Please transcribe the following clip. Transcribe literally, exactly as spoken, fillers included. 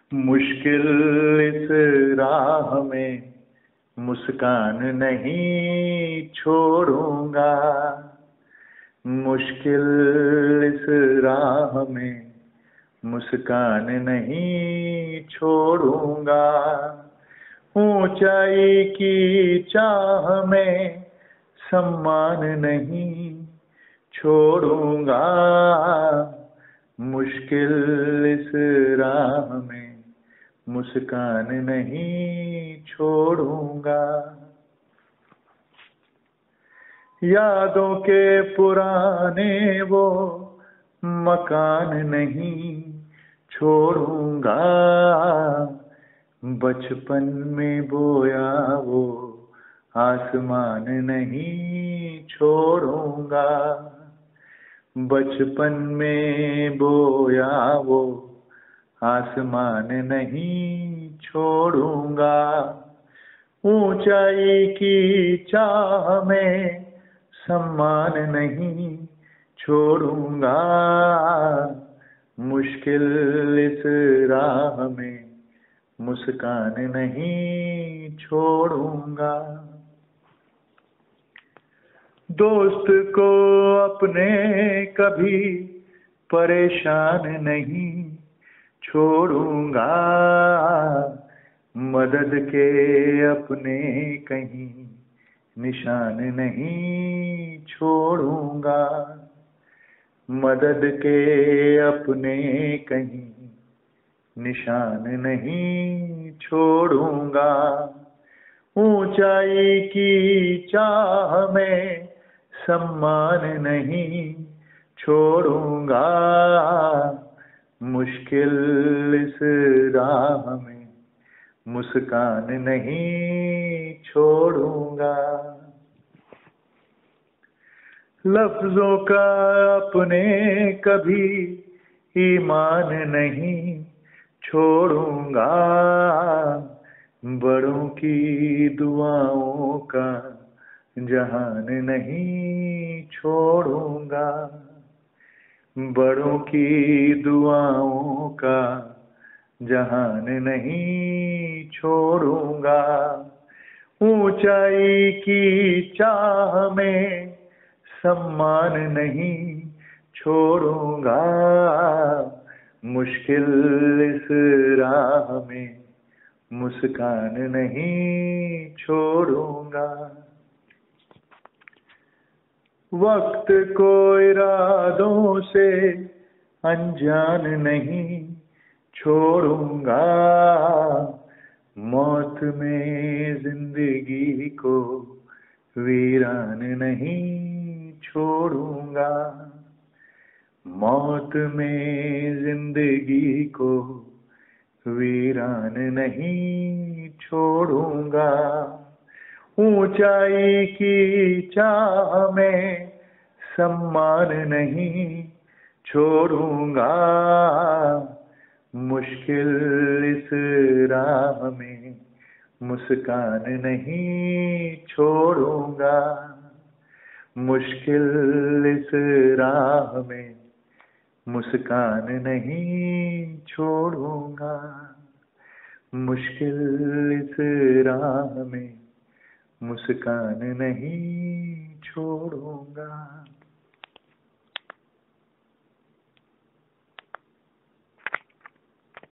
मुश्किल इस राह में मुस्कान नहीं छोड़ूंगा। मुश्किल इस राह में मुस्कान नहीं छोड़ूंगा। ऊंचाई की चाह में सम्मान नहीं छोड़ूंगा। मुश्किल इस राह में मुस्कान नहीं छोड़ूंगा। यादों के पुराने वो मकान नहीं छोड़ूंगा। बचपन में बोया वो आसमान नहीं छोड़ूंगा। बचपन में बोया वो आसमान नहीं छोड़ूंगा। ऊंचाई की चाह में सम्मान नहीं छोड़ूंगा। मुश्किल इस राह में मुस्कान नहीं छोड़ूंगा। दोस्त को अपने कभी परेशान नहीं छोड़ूंगा। मदद के अपने कहीं निशान नहीं छोड़ूंगा। मदद के अपने कहीं निशान नहीं छोड़ूंगा। ऊंचाई की चाह में सम्मान नहीं छोड़ूंगा। मुश्किल इस राह में मुस्कान नहीं छोड़ूंगा। लफ्जों का अपने कभी ईमान नहीं छोड़ूंगा। बड़ों की दुआओं का जहान नहीं छोड़ूंगा। बड़ों की दुआओं का जहान नहीं छोड़ूंगा। ऊंचाई की चाह में सम्मान नहीं छोड़ूंगा। मुश्किल इस राह में मुस्कान नहीं छोड़ूंगा। वक्त को इरादों से अनजान नहीं छोड़ूंगा। मौत में जिंदगी को वीरान नहीं छोड़ूंगा। मौत में जिंदगी को वीरान नहीं छोड़ूंगा। ऊंचाई की चाह में सम्मान नहीं छोड़ूंगा। मुश्किल इस राह में मुस्कान नहीं छोड़ूंगा। मुश्किल इस राह में मुस्कान नहीं छोड़ूंगा। मुश्किल इस राह में मुस्कान नहीं छोड़ूंगा।